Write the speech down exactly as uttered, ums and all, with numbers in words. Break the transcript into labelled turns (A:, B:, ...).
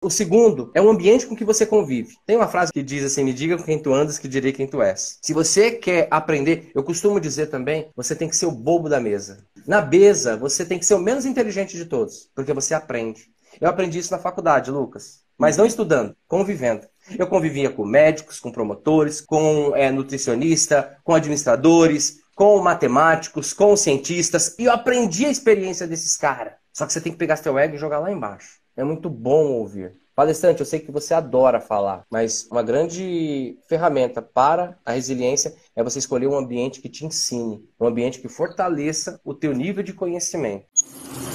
A: O segundo é o ambiente com que você convive. Tem uma frase que diz assim, me diga com quem tu andas que direi quem tu és. Se você quer aprender, eu costumo dizer também, você tem que ser o bobo da mesa. Na mesa, você tem que ser o menos inteligente de todos, porque você aprende. Eu aprendi isso na faculdade, Lucas, mas não estudando, convivendo. Eu convivia com médicos, com promotores, com é, nutricionista, com administradores, com matemáticos, com cientistas, e eu aprendi a experiência desses caras. Só que você tem que pegar seu ego e jogar lá embaixo. É muito bom ouvir. Palestrante, eu sei que você adora falar, mas uma grande ferramenta para a resiliência é você escolher um ambiente que te ensine, um ambiente que fortaleça o teu nível de conhecimento.